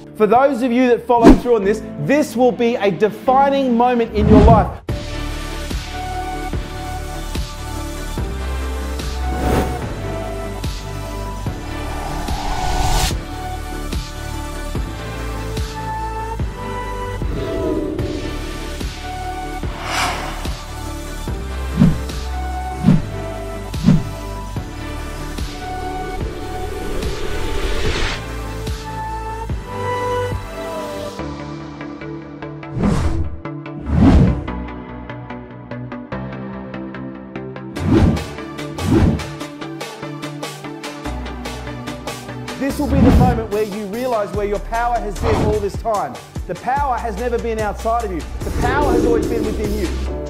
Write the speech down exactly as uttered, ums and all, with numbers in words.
For those of you that follow through on this, this will be a defining moment in your life. This will be the moment where you realise where your power has been all this time. The power has never been outside of you. The power has always been within you.